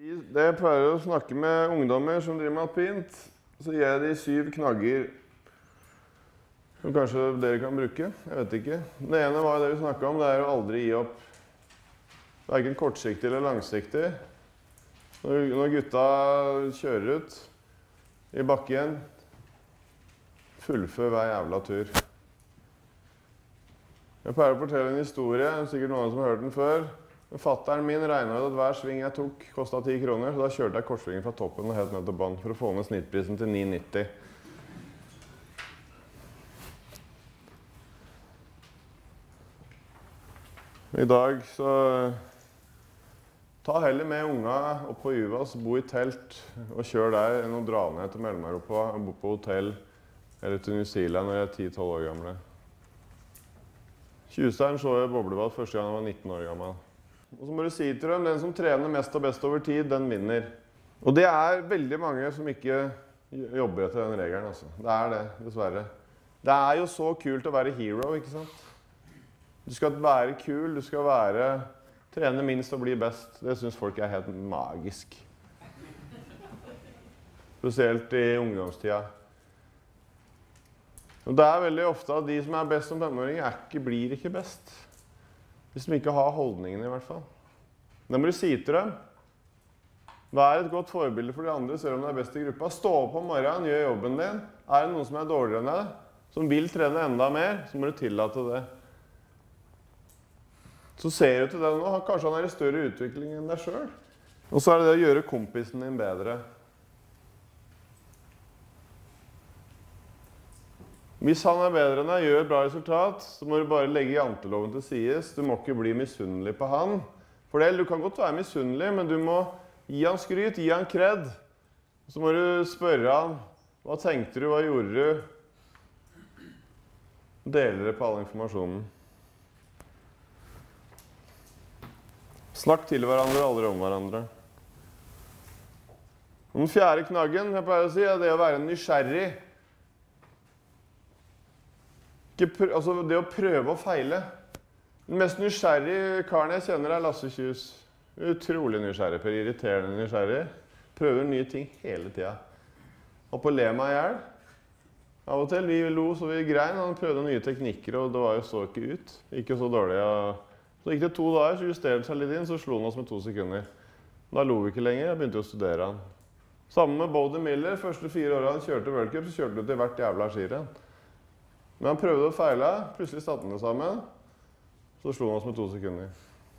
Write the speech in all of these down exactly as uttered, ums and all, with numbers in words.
Det jeg pleier å snakke med ungdommer som driver med alpint, så gir jeg de syv knagger som kanskje dere kan bruke. Jeg vet ikke. Det ene var det vi snakket om, det er å aldri gi opp. Det er ikke kortsiktig eller langsiktig. Når gutta kjører ut i bakken, fullfør hver jævla tur. Jeg pleier å fortelle en historie, sikkert noen som har hørt den før. Fatteren min regnet at hver sving jeg tok kostet ti kroner, så da kjørte jeg kortsvingen fra toppen og helt ned til bånn for å få ned snittprisen til ni nitti. I dag så ta heller med unga opp på Juvas, bo i telt og kjør der enn å dra ned til Mellom-Europa og bo på hotell eller til New Zealand når jeg er ti tolv år gamle. Tjuseren så jeg boblebad første gang jeg var nitten år gammel. Og så må du si til dem, den som trener mest og best over tid, den vinner. Og det er veldig mange som ikke jobber etter den regelen, altså. Det er det, dessverre. Det er jo så kult å være hero, ikke sant? Du skal være kul, du skal være, trene minst og bli best. Det synes folk er helt magisk. Spesielt i ungdomstida. Og det er veldig ofte at de som er best som femtenåringer ikke, blir ikke best. Hvis de ikke har holdningen i hvert fall. Da må du si til dem. Vær et godt forbilde for de andre, selv om du er best i gruppa. Stå opp om morgenen, gjør jobben din. Er det noen som er dårligere enn deg, som vil trene enda mer, så må du tillate det. Så ser du til det nå, kanskje han er i større utvikling enn deg selv. Og så er det det å gjøre kompisen din bedre. Hvis han er bedre enn deg, gjør et bra resultat, så må du bare legge janteloven til sides. Du må ikke bli misunnelig på han. For det, du kan godt være misunnelig, men du må gi han skryt, gi han kred. Så må du spørre han, hva tenkte du, hva gjorde du? Deler det på all informasjonen. Snakk til hverandre, aldri om hverandre. Og den fjerde knaggen, jeg pleier å si, er det å være nysgjerrig. Altså det å prøve å feile. Den mest nysgjerrige karen jeg kjenner er Lasse Kjus. Utrolig nysgjerrig, for irriterende nysgjerrig. Prøver nye ting hele tiden. Og på le meg i hjel. Av og til, vi lo så vi grein. Han prøvde nye teknikker, og det var jo så ikke ut. Ikke så dårlig. Så gikk det to dager, så justerte seg litt inn, så slo han oss med to sekunder. Da lo vi ikke lenger, jeg begynte å studere han. Sammen med Bode Miller, første fire årene han kjørte World Cup, så kjørte du til hvert jævla skirenn. Men han prøvde å feile, plutselig satte han det sammen, så slo han oss med to sekunder.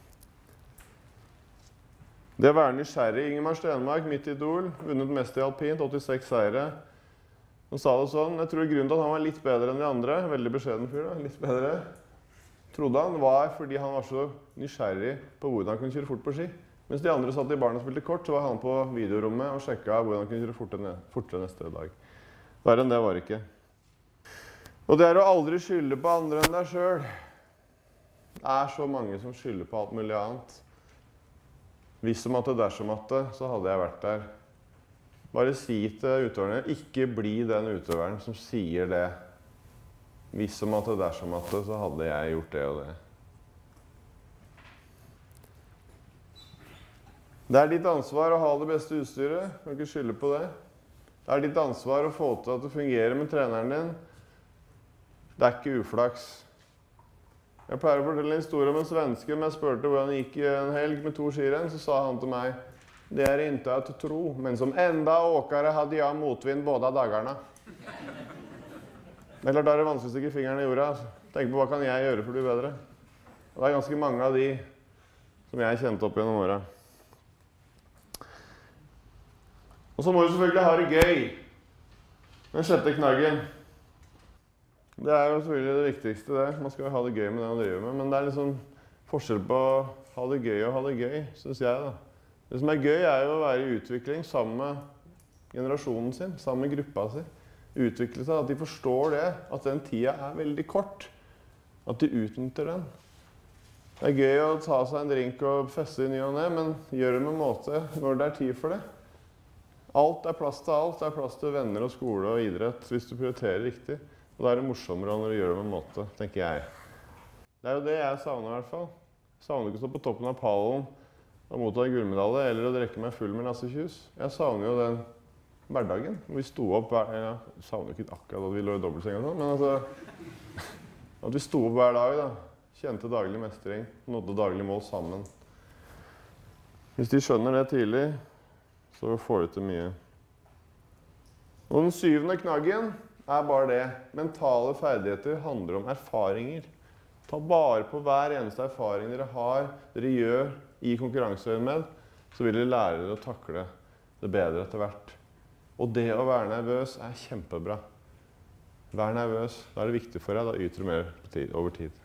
Det å være nysgjerrig. Ingemar Stenmark, mitt idol, vunnet mest i alpint, åttiseks seire. Han sa det sånn, jeg tror grunnen til at han var litt bedre enn de andre, veldig beskjeden fyr da, litt bedre, trodde han var fordi han var så nysgjerrig på hvordan han kunne kjøre fort på ski. Mens de andre satt i baren og spilte kort, så var han på videorommet og sjekket hvordan han kunne kjøre fortere, fortere neste dag. Verre enn det var ikke. Og det er å aldri skylde på andre enn deg selv. Det er så mange som skylder på alt mulig annet. Hvis som at det dersom at det, så hadde jeg vært der. Bare si til utøverne, ikke bli den utøveren som sier det. Hvis som at det dersom at det, så hadde jeg gjort det og det. Det er ditt ansvar å ha det beste utstyret. Du kan ikke skylde på det. Det er ditt ansvar å få til at det fungerer med treneren din. Det er ikke uflaks. Jeg pleier å fortelle en historie om en svenske, men jeg spurte hvordan det gikk en helg med to skirenn, så sa han til meg, det er ikke å tro, men som enda åkere hadde jeg motvind både dagene. Det er klart, da er det vanskelig å stikke fingeren i jorda. Tenk på hva kan jeg gjøre for å bli bedre. Og det er ganske mange av de som jeg kjente opp gjennom året. Og så må du selvfølgelig ha det gøy. Den sjette knaggen. Det er jo selvfølgelig det viktigste det. Man skal ha det gøy med det man driver med, men det er liksom forskjell på å ha det gøy og ha det gøy, synes jeg da. Det som er gøy er jo å være i utvikling sammen med generasjonen sin, sammen med gruppa sin. Utvikle seg, at de forstår det, at den tida er veldig kort. At de utnytter den. Det er gøy å ta seg en drink og feste i ny og ned, men gjør det med måte når det er tid for det. Alt er plass til alt, det er plass til venner og skole og idrett hvis du prioriterer riktig. Og da er det morsommere når du gjør det med en måte, tenker jeg. Det er jo det jeg savner i hvert fall. Jeg savner ikke å stå på toppen av pallen å motta en gullmedalje eller å drikke meg full med Lasse Kjus. Jeg savner jo den hverdagen. Vi sto opp hver ja, Jeg savner ikke akkurat at vi lå i dobbeltseng og sånn, men altså at vi sto opp hver dag, da. Kjente daglig mestring, nådde daglig mål sammen. Hvis de skjønner det tidlig, så får de til mye. Og den syvende knaggen er bare det. Mentale ferdigheter handler om erfaringer. Ta bare på hver eneste erfaring dere har, dere gjør i konkurranseøyemed, så vil dere lære dere å takle det bedre etter hvert. Og det å være nervøs er kjempebra. Vær nervøs. Da er det viktig for deg, da yter du mer over tid.